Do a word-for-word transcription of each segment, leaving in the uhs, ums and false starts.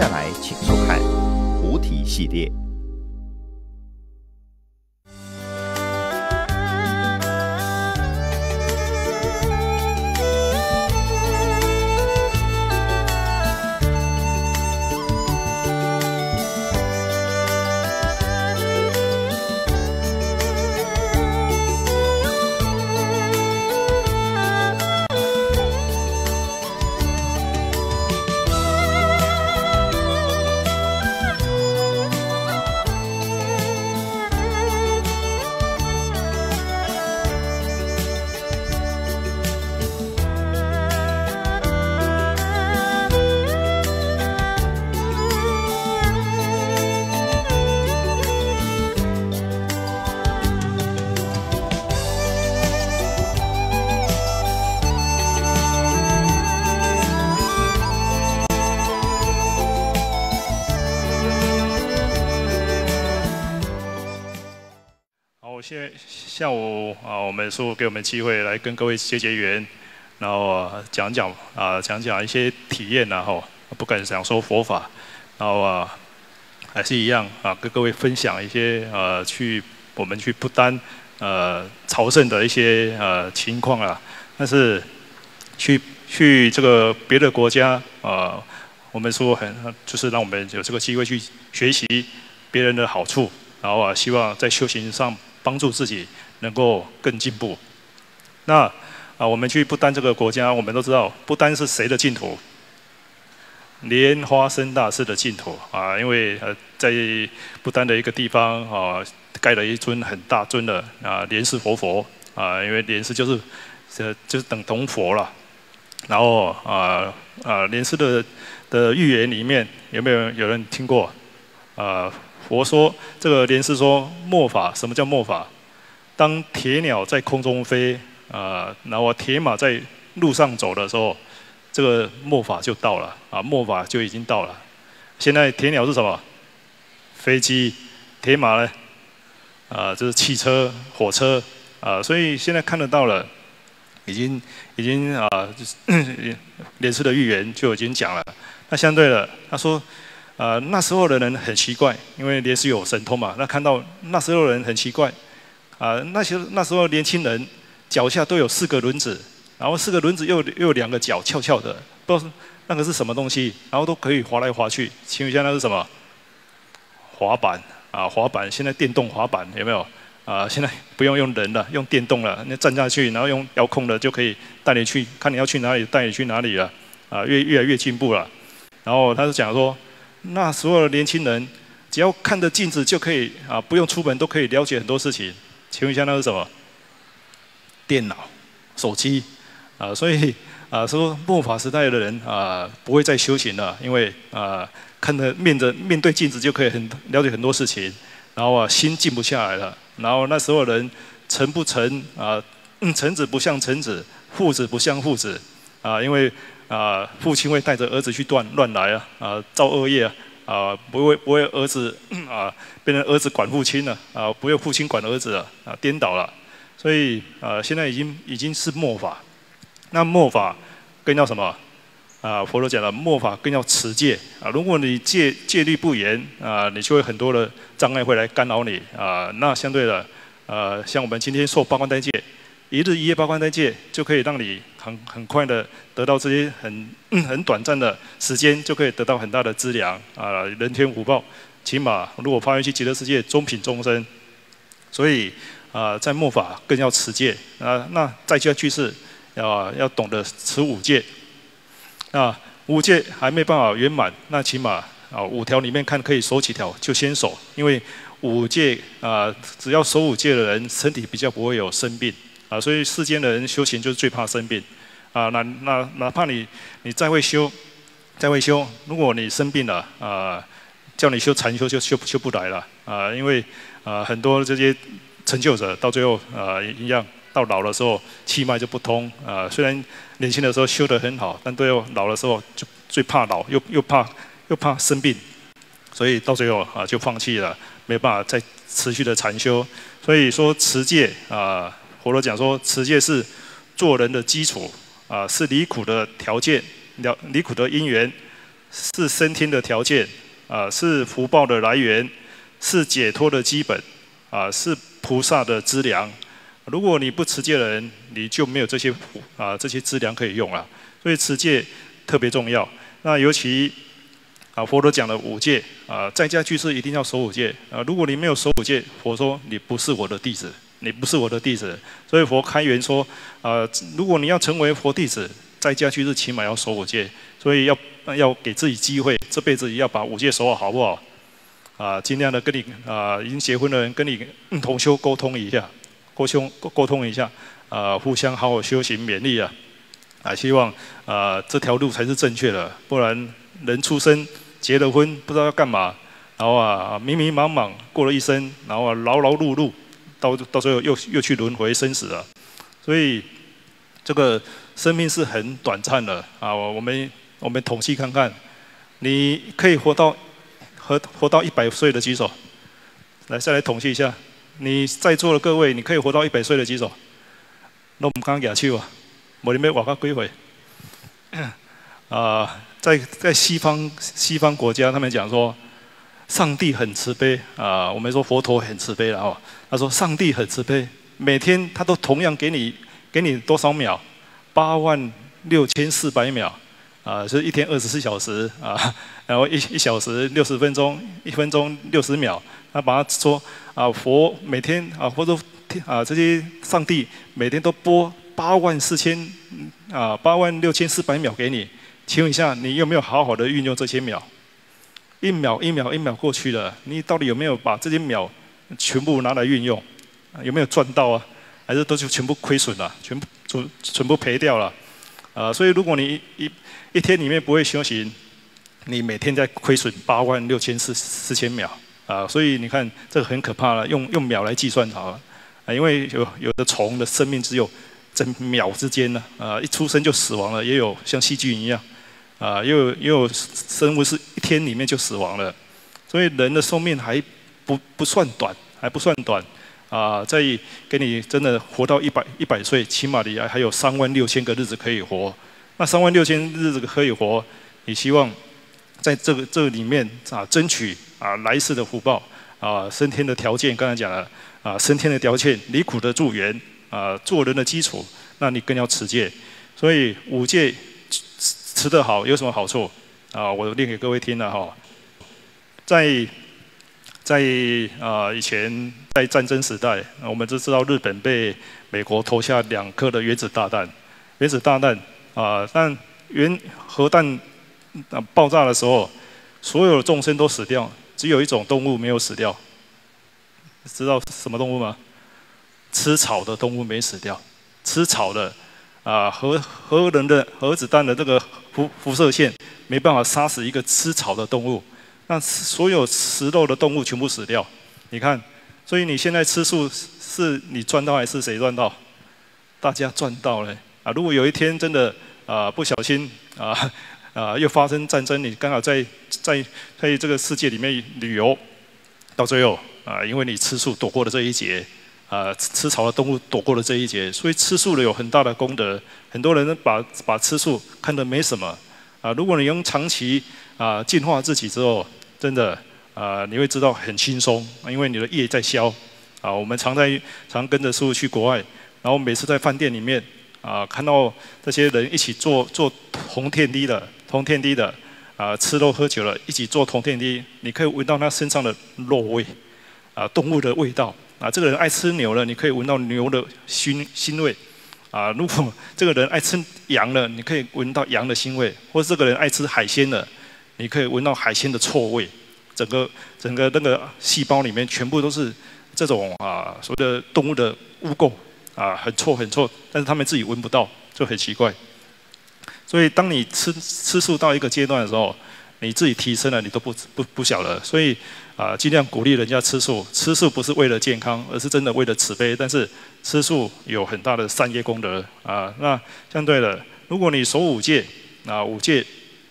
来请收看菩提系列。 现在下午啊，我们说给我们机会来跟各位结结缘，然后、啊、讲讲啊，讲讲一些体验然后不敢讲说佛法，然后啊，还是一样啊，跟各位分享一些呃，去我们去不丹呃朝圣的一些呃情况啊，但是去去这个别的国家啊、呃，我们说很就是让我们有这个机会去学习别人的好处，然后啊，希望在修行上帮助自己能够更进步。那啊，我们去不丹这个国家，我们都知道不丹是谁的净土？莲花生大师的净土啊，因为呃，在不丹的一个地方啊，盖了一尊很大尊的啊莲师活佛啊，因为莲师就是呃就是等同佛了。然后啊啊莲师的的寓言里面有没有有人听过啊？佛说，这个莲师说末法，什么叫末法？当铁鸟在空中飞，啊、呃，然后铁马在路上走的时候，这个末法就到了啊，末法就已经到了。现在铁鸟是什么？飞机，铁马呢？啊、呃，就是汽车、火车啊、呃，所以现在看得到了，已经已经啊，莲师的预言就已经讲了。那相对的，他说。呃，那时候的人很奇怪，因为莲师有神通嘛。那看到那时候的人很奇怪，啊、呃，那些那时候年轻人脚下都有四个轮子，然后四个轮子又又有两个脚翘翘的，不知道那个是什么东西，然后都可以滑来滑去。请问一下，那是什么？滑板啊，滑板。现在电动滑板有没有？啊、呃，现在不用用人了，用电动了。那站下去，然后用遥控的就可以带你去，看你要去哪里，带你去哪里了。啊、呃，越越来越进步了。然后他是讲说。那所有的年轻人，只要看着镜子就可以啊，不用出门都可以了解很多事情。请问一下，那是什么？电脑、手机啊，所以啊，说末法时代的人啊，不会再修行了，因为啊，看着面着面对镜子就可以很了解很多事情，然后啊，心静不下来了。然后那时候的人臣不臣啊，臣子不像臣子，父子不像父子啊，因为。啊，父亲会带着儿子去乱乱来啊，啊，造恶业啊，啊，不会不会儿子啊变成儿子管父亲了，啊，不会父亲管儿子了，啊，颠倒了，所以啊，现在已经已经是末法，那末法更要什么？啊，佛陀讲了，末法更要持戒啊，如果你戒戒律不严啊，你就会很多的障碍会来干扰你啊，那相对的，呃，像我们今天受八关斋戒。一日一夜八关斋戒就可以让你很很快的得到这些很很短暂的时间，就可以得到很大的资粮啊，人天福报。起码如果发愿去极乐世界，中品终身。所以啊，在末法更要持戒啊。那在家居士要要懂得持五戒啊，五戒还没办法圆满，那起码啊五条里面看可以守几条就先守，因为五戒啊，只要守五戒的人，身体比较不会有生病。啊，所以世间的人修行就是最怕生病，啊，那那哪怕你你再会修，再会修，如果你生病了，啊，叫你修禅修就修修不来了，啊，因为啊很多这些成就者到最后啊一样，到老的时候气脉就不通，啊，虽然年轻的时候修得很好，但最后老的时候就最怕老，又又怕又怕生病，所以到最后啊就放弃了，没办法再持续的禅修，所以说持戒啊。佛陀讲说，持戒是做人的基础啊，是离苦的条件，了离苦的因缘。 是升天的条件，啊，是福报的来源，是解脱的基本，啊，是菩萨的资粮。如果你不持戒的人，你就没有这些啊这些资粮可以用了。所以持戒特别重要。那尤其啊，佛陀讲的五戒啊，在家居士一定要守五戒啊。如果你没有守五戒，佛说你不是我的弟子，你不是我的弟子。所以佛开源说啊，如果你要成为佛弟子，在家居士起码要守五戒。所以要要给自己机会，这辈子要把五戒守好，好不好？啊，尽量的跟你啊已经结婚的人跟你同修沟通一下，沟通沟通一下，啊，互相好好修行勉励啊，啊，希望啊这条路才是正确的，不然人出生结了婚不知道要干嘛，然后啊迷迷茫茫过了一生，然后啊劳劳碌碌，到到最后又又去轮回生死了，所以这个生命是很短暂的啊，我们。我们统计看看，你可以活到活活到一百岁的举手，来再来统计一下，你在座的各位，你可以活到一百岁的举手，那我们刚刚举手啊，我们要活到几岁？啊，在在西方西方国家，他们讲说，上帝很慈悲啊，我们说佛陀很慈悲了哦，他说上帝很慈悲，每天他都同样给你给你多少秒？八万六千四百秒。啊，就是一天二十四小时啊，然后一一小时六十分钟，一分钟六十秒。他把它说啊，佛每天啊，或者啊这些上帝每天都播八万四千啊八万六千四百秒给你。请问一下，你有没有好好的运用这些秒？一秒一秒一秒过去了，你到底有没有把这些秒全部拿来运用？有没有赚到啊？还是都是全部亏损了，全部全全部赔掉了？啊，所以如果你一一天里面不会修行，你每天在亏损八万六千四四千秒啊！所以你看这个很可怕了，用用秒来计算好了啊，因为有有的虫的生命只有在秒之间呢啊，一出生就死亡了，也有像细菌一样啊，也有也有生物是一天里面就死亡了，所以人的寿命还不不算短，还不算短。啊，在给你真的活到一百一百岁，起码你还有三万六千个日子可以活。那三万六千日子可以活，你希望在这个这个里面啊，争取啊来世的福报啊，升天的条件，刚才讲了啊，升天的条件，离苦的助缘啊，做人的基础，那你更要持戒。所以五戒持得好有什么好处啊？我念给各位听了哈，在。在啊、呃、以前在战争时代，我们都知道日本被美国投下两颗的原子大弹，原子大弹啊、呃，但原核弹、呃、爆炸的时候，所有的众生都死掉，只有一种动物没有死掉。知道什么动物吗？吃草的动物没死掉，吃草的啊、呃、核核能的核子弹的这个辐辐射线没办法杀死一个吃草的动物。那所有食肉的动物全部死掉，你看，所以你现在吃素是你赚到还是谁赚到？大家赚到了啊！如果有一天真的啊、呃、不小心啊啊、呃、又发生战争，你刚好在在在这个世界里面旅游，到最后啊、呃、因为你吃素躲过了这一劫，啊、呃、吃草的动物躲过了这一劫，所以吃素的有很大的功德。很多人把把吃素看得没什么啊，如果你用长期啊净化自己之后。真的啊、呃，你会知道很轻松，因为你的业在消啊。我们常在常跟着师父去国外，然后每次在饭店里面啊、呃，看到这些人一起坐坐同天梯的，同天梯的啊、呃，吃肉喝酒了，一起坐同天梯，你可以闻到他身上的肉味啊，动物的味道啊。这个人爱吃牛了，你可以闻到牛的腥腥味啊。如果这个人爱吃羊了，你可以闻到羊的腥味，或者这个人爱吃海鲜了。你可以闻到海鲜的臭味，整个整个那个细胞里面全部都是这种啊所谓的动物的污垢啊，很臭很臭，但是他们自己闻不到，就很奇怪。所以当你吃吃素到一个阶段的时候，你自己提升了，你都不不不晓得。所以啊，尽量鼓励人家吃素，吃素不是为了健康，而是真的为了慈悲。但是吃素有很大的善业功德啊。那相对的，如果你守五戒啊，五戒。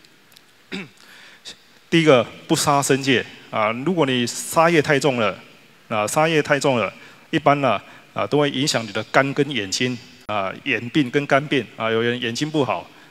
第一个不杀生戒啊，如果你杀业太重了，啊杀业太重了，一般呢啊都会影响你的肝跟眼睛啊，眼病跟肝病啊，有人眼睛不好，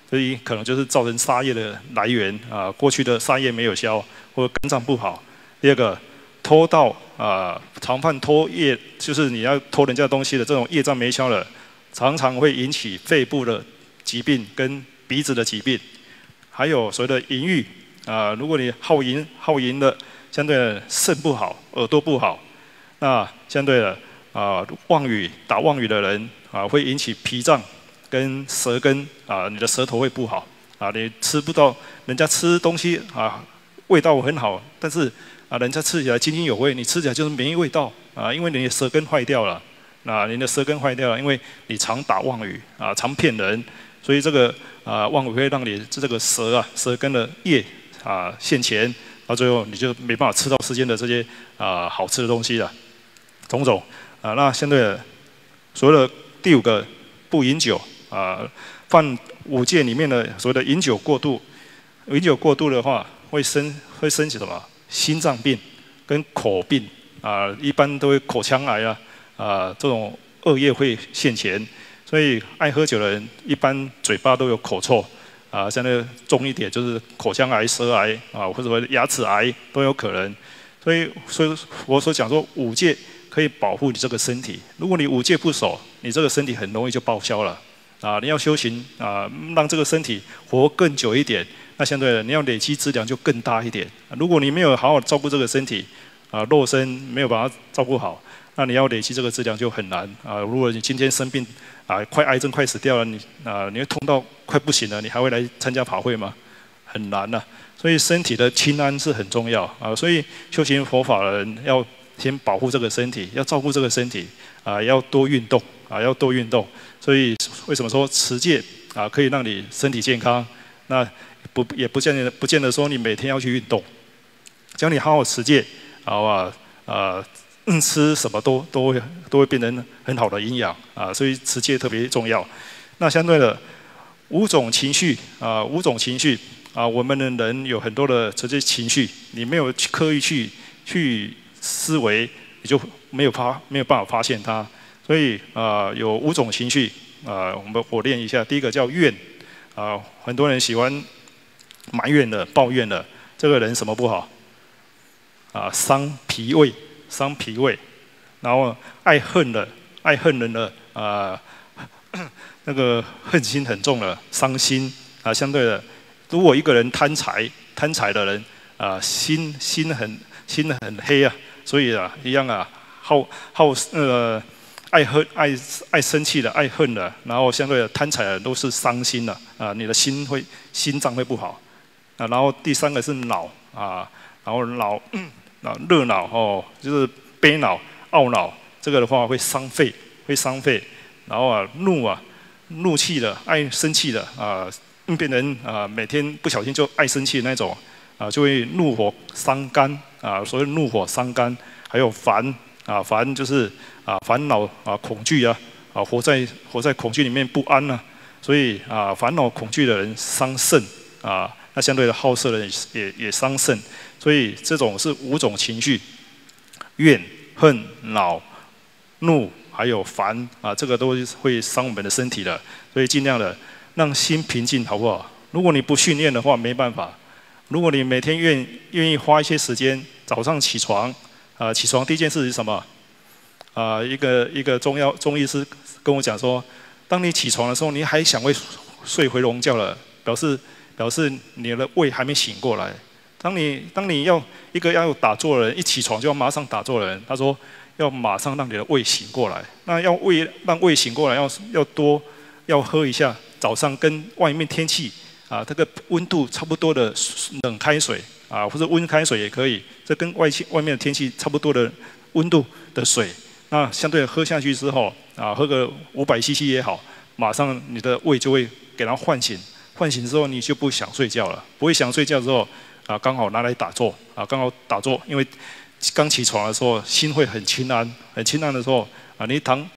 所以可能就是造成沙叶的来源啊。过去的沙叶没有消，或者肝脏不好。第二个，拖到啊，常犯拖叶，就是你要拖人家东西的这种业障没消了，常常会引起肺部的疾病跟鼻子的疾病，还有所谓的淫欲啊。如果你好淫好淫的，相对的肾不好，耳朵不好，那相对的啊，妄语打妄语的人啊，会引起脾脏跟舌根啊，你的舌头会不好啊，你吃不到人家吃东西啊，味道很好，但是啊，人家吃起来津津有味，你吃起来就是没味道啊，因为你的舌根坏掉了啊，你的舌根坏掉了，因为你常打妄语啊，常骗人，所以这个啊妄语会让你这个舌啊舌根的业啊现前，到最后你就没办法吃到世间的这些啊好吃的东西了，种种啊，那相对的，所谓的第五个不饮酒啊，犯五戒里面的所谓的饮酒过度，饮酒过度的话会生会生起什么？心脏病跟口病啊，一般都会口腔癌啊，啊这种恶业会现前，所以爱喝酒的人一般嘴巴都有口臭啊，相对重一点就是口腔癌、舌癌啊，或者说牙齿癌都有可能。所以，所以我所讲说五戒可以保护你这个身体，如果你五戒不守，你这个身体很容易就报销了啊！你要修行啊，让这个身体活更久一点。那相对的，你要累积资粮就更大一点。如果你没有好好照顾这个身体，啊，肉身没有把它照顾好，那你要累积这个资粮就很难啊。如果你今天生病啊，快癌症快死掉了，你啊，你会痛到快不行了，你还会来参加法会吗？很难呐、啊。所以身体的清安是很重要啊。所以修行佛法的人要先保护这个身体，要照顾这个身体啊，要多运动啊，要多运动。所以为什么说持戒啊可以让你身体健康？那不也不见得不见得说你每天要去运动，只要你好好持戒，好吧，啊、呃，吃什么都都会都会变成很好的营养啊，所以持戒特别重要。那相对的五种情绪啊、呃，五种情绪啊、呃，我们的人有很多的这些情绪，你没有刻意去去思维，你就没有发没有办法发现它。所以啊、呃，有五种情绪啊、呃，我们我练一下。第一个叫怨啊、呃，很多人喜欢埋怨的、抱怨的，这个人什么不好？啊，伤脾胃，伤脾胃。然后爱恨的，爱恨人的啊、呃，那个恨心很重了，伤心啊。相对的，如果一个人贪财，贪财的人啊，心心很心很黑啊，所以啊，一样啊，好好呃。爱恨爱爱生气的，爱恨的，然后相对的贪财的人都是伤心的啊，你的心会心脏会不好啊。然后第三个是恼啊，然后恼啊热恼哦，就是悲恼、懊恼，这个的话会伤肺，会伤肺。然后啊怒啊怒气的，爱生气的啊，变成啊每天不小心就爱生气的那种啊，就会怒火伤肝啊，所谓怒火伤肝。还有烦啊，烦就是啊烦恼啊恐惧啊啊活在活在恐惧里面不安呐、啊，所以啊烦恼恐惧的人伤肾啊，那相对的好色的人也也伤肾，所以这种是五种情绪：怨、恨、恼、怒，还有烦啊，这个都会伤我们的身体的，所以尽量的让心平静，好不好？如果你不训练的话，没办法。如果你每天愿愿意花一些时间，早上起床。啊，起床第一件事是什么？啊，一个一个中药中医师跟我讲说，当你起床的时候，你还想会睡回笼觉了，表示表示你的胃还没醒过来。当你当你要一个要打坐的人，一起床就要马上打坐的人，他说要马上让你的胃醒过来。那要胃让胃醒过来，要要多要喝一下早上跟外面天气啊，这个温度差不多的冷开水。啊，或者温开水也可以，这跟外气外面的天气差不多的温度的水，那相对喝下去之后，啊，喝个五百 C C 也好，马上你的胃就会给它唤醒，唤醒之后你就不想睡觉了，不会想睡觉之后，啊，刚好拿来打坐，啊，刚好打坐，因为刚起床的时候心会很清安，很清安的时候，啊，你躺